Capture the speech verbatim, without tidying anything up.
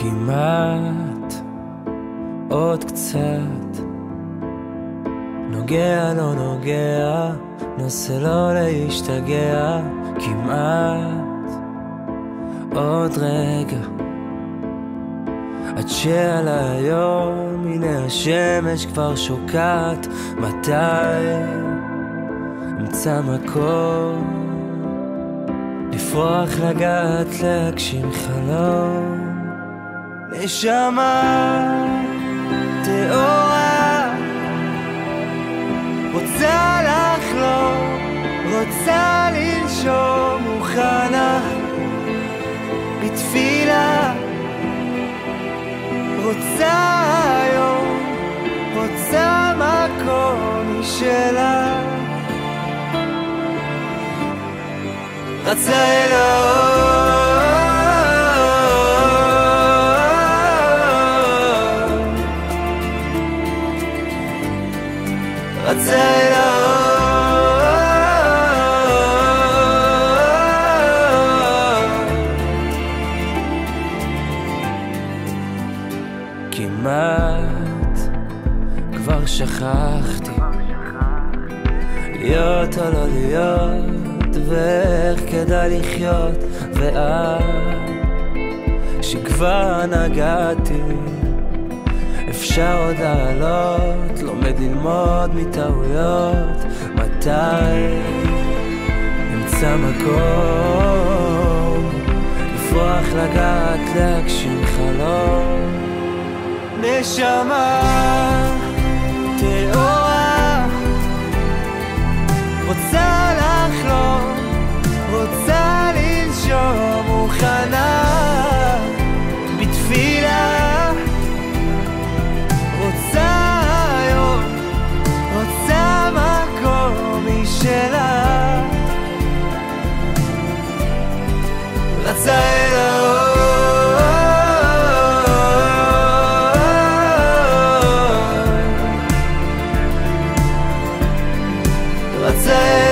כמעט עוד קצת, נוגע לא נוגע, נסה לא להשתגע. כמעט עוד רגע, עד שעל היום הנה השמש כבר שוקעת. מתי אמצא מקום לפרוח, לגעת, להגשים חלום? נשמה טהורה רוצה לחלום, רוצה לנשום, מוכנה בתפילה, רוצה היום, רוצה מקום משלה. רצה אל האור, רצה אל האור, כמעט כבר שכחתי להיות או לא להיות, ואיך כדאי לחיות. ואז שכבר נגעתי, אפשר עוד לעלות, לומד ללמוד מטעויות. מתי נמצא מקום לפרוח, לגעת, להגשים חלום? נשמה טהורה רוצה לחלום, רוצה לנשום, מוכנה בתפילה, רוצה היום, רוצה מקום משלה. רצה אל האור, רצה